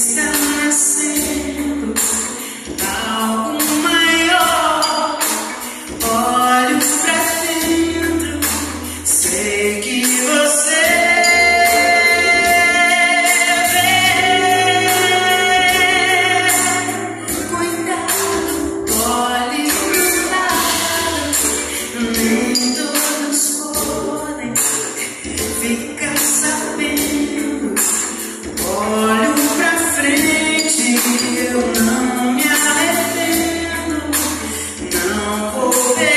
está nascendo algo maior. Olho pra dentro, sei que você vê. Cuidado, olhe pros lados, nem todos podem ficar sabendo. Olho pra frente, eu não me arrependo, não vou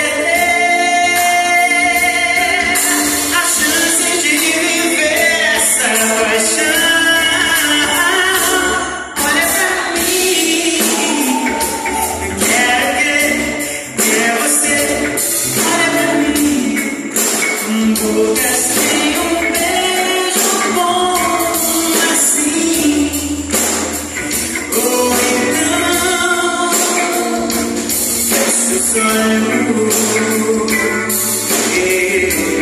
perder a chance de viver essa paixão. Olha pra mim, eu quero crer que é você. Olha pra mim, bocas sem beijo bom assim. Ou então feche os olhos.